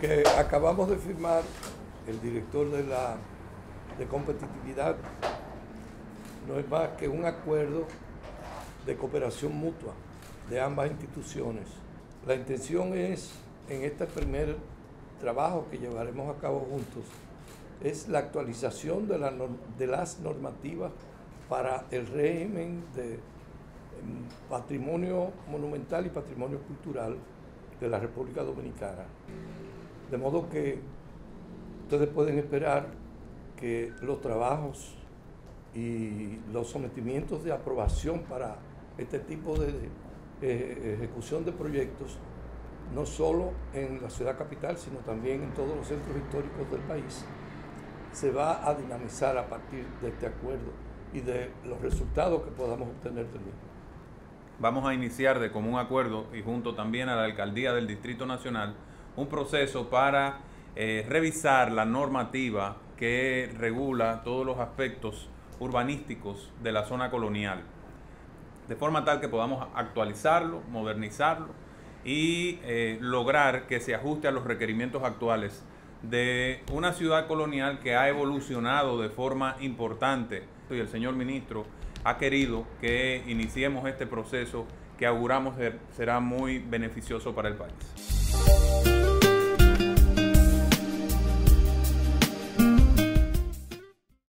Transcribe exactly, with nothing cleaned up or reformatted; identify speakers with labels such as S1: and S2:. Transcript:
S1: que acabamos de firmar, el director de la de competitividad, no es más que un acuerdo de cooperación mutua de ambas instituciones. La intención es, en este primer trabajo que llevaremos a cabo juntos, es la actualización de, la, de las normativas para el régimen de patrimonio monumental y patrimonio cultural de la República Dominicana. De modo que ustedes pueden esperar que los trabajos y los sometimientos de aprobación para este tipo de eh, ejecución de proyectos, no solo en la ciudad capital, sino también en todos los centros históricos del país, se va a dinamizar a partir de este acuerdo y de los resultados que podamos obtener del mismo.
S2: Vamos a iniciar de común acuerdo y junto también a la Alcaldía del Distrito Nacional un proceso para eh, revisar la normativa que regula todos los aspectos urbanísticos de la zona colonial, de forma tal que podamos actualizarlo, modernizarlo y eh, lograr que se ajuste a los requerimientos actuales de una ciudad colonial que ha evolucionado de forma importante. Y el señor ministro ha querido que iniciemos este proceso que auguramos ser, será muy beneficioso para el país.